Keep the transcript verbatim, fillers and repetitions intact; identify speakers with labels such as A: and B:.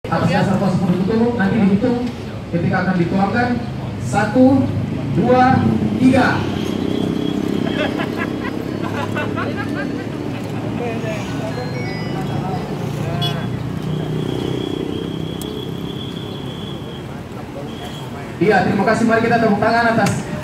A: Atas dasar kuasa penuntut umum nanti dihitung ketika akan dituangkan. Satu, dua, tiga. Iya, terima kasih. Mari kita tepuk tangan atas